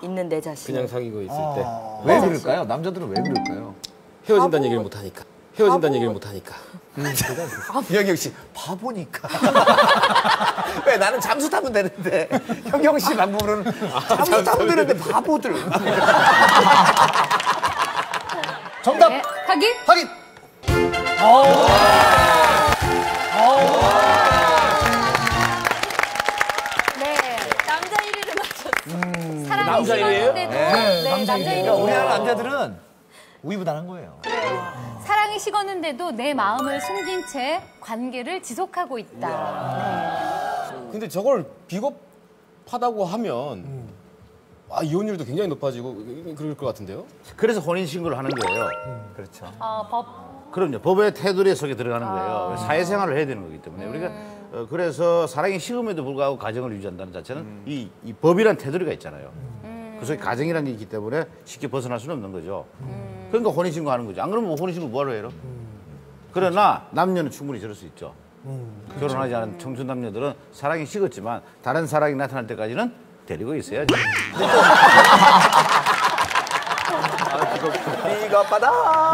있는 내 자신. 그냥 사귀고 있을 때. 왜 그럴까요? 남자들은 왜 그럴까요? 헤어진다는 얘기를 못 하니까. 헤어진다는 얘기를 못 하니까. 현경 씨 바보니까. 왜 나는 잠수 타면 되는데 현경 씨 방법으로는 잠수 타면 되는데 바보들. 정답. 네, 확인. 확인. 네, 남자 1위를 맞췄어. 사랑이 남자 식었는데도 일위예요? 남자 1위. 우리나라 남자들은 우유부단한 거예요. 사랑이 식었는데도 내 마음을 숨긴 채 관계를 지속하고 있다. 근데 저걸 비겁하다고 하면 이혼율도 굉장히 높아지고 그럴 것 같은데요? 그래서 혼인신고를 하는 거예요. 그렇죠. 법. 그럼요. 법의 테두리 속에 들어가는 거예요. 사회생활을 해야 되는 거기 때문에. 우리가 그래서 사랑이 식음에도 불구하고 가정을 유지한다는 자체는 이 법이란 테두리가 있잖아요. 그 속에 가정이라는 게 있기 때문에 쉽게 벗어날 수는 없는 거죠. 그러니까 혼인신고하는 거죠. 안 그러면 혼인신고 뭐하러 해요? 그러나 남녀는 충분히 저럴 수 있죠. 결혼하지 않은 청춘 남녀들은 사랑이 식었지만 다른 사랑이 나타날 때까지는 데리고 있어야죠. 비겁하다.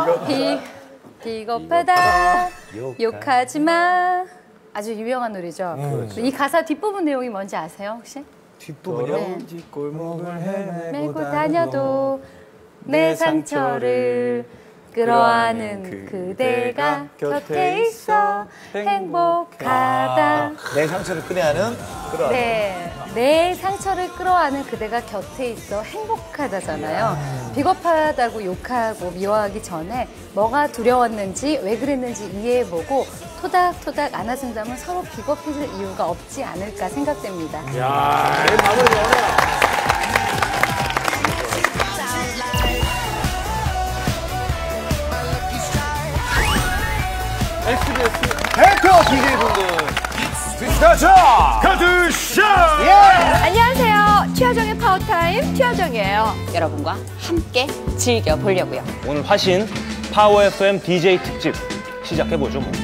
비겁하다. 욕하지 마. 아주 유명한 노래죠. 이 가사 뒷부분 내용이 뭔지 아세요, 혹시? 뒷부분이요? 꼴목을 메고 다녀도 내 상처를 끌어안는 그대가 곁에 있어 행복하다. 내 상처를 끌어안는 그런. 네, 내 상처를 끌어안는 그대가 곁에 있어 행복하다잖아요. 비겁하다고 욕하고 미워하기 전에 뭐가 두려웠는지 왜 그랬는지 이해해보고 토닥토닥 안아준다면 서로 비겁해질 이유가 없지 않을까 생각됩니다. 야, 내 마음을 열어라. SBS 대표 DJ분들 비스타죠 가드쇼! 안녕하세요. 튀어정의 파워타임 튀어정이에요. 여러분과 함께 즐겨보려고요. 오늘 화신 파워 FM DJ 특집 시작해보죠 뭐.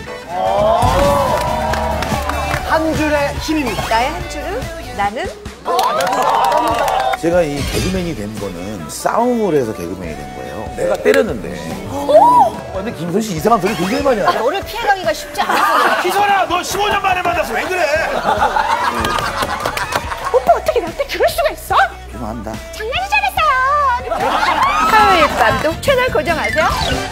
한 줄의 힘입니다. 나의 한 줄은 나는 제가 이 개그맨이 된 거는 싸움을 해서 개그맨이 된 거예요. 내가 때렸는데. 근데 김선 씨 이상한 소리 굉장히 많이 하죠. 너를 피해가기가 쉽지 않아. 희선아, 너 15년 만에 만나서 왜 그래? 오빠 어떻게 나한테 그럴 수가 있어? 좀 한다. 장난이 잘했어요. 화요일 밤도 채널 고정하세요.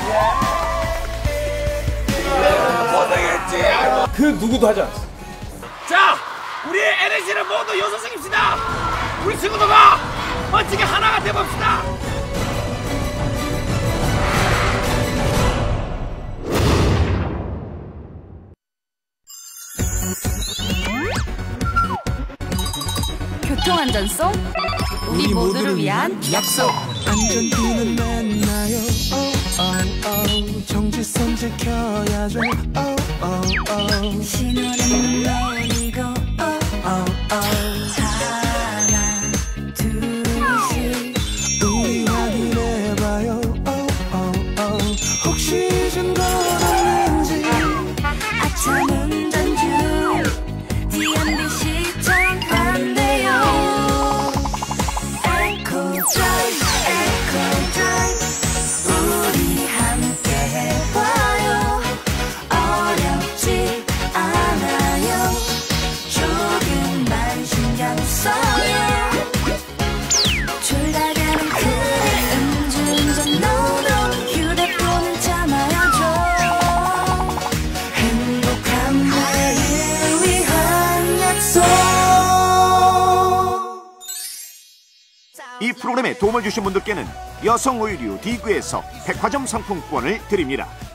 그 누구도 하지 않았어. 자, 우리 NC는 모두 요소생입시다. 우리 친구들과 멋지게 하나가 돼봅시다. 교통안전송 우리 모두를 위한 약속. 안전띠는 맨나요. 정지선 지켜야죠. 신호는 물론이고 하나 둘씩 우리 확인해봐요. 혹시 증거 없는지. 아참 운전 중 DMB 시청 안 돼요. 에코 드라이브 에코 드라이브 우리 함께 해봐요. 어렵지 않아요. 조금만 신경 써요. 졸다가는 그래 음주운전 no no. 휴대폰은 참아야죠. 행복한 나를 위한 약속. 이 프로그램에 도움을 주신 분들께는 여성 의류 디그에서 백화점 상품권을 드립니다.